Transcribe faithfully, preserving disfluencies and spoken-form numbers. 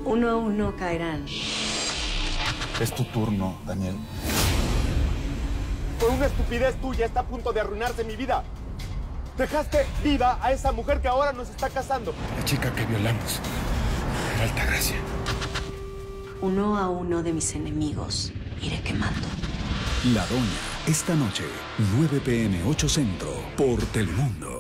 Uno a uno caerán. Es tu turno, Daniel. Por una estupidez tuya está a punto de arruinarse mi vida. Dejaste viva a esa mujer que ahora nos está casando. La chica que violamos era Altagracia. Uno a uno de mis enemigos iré quemando. La Doña, esta noche, nueve p m ocho Centro, por Telemundo.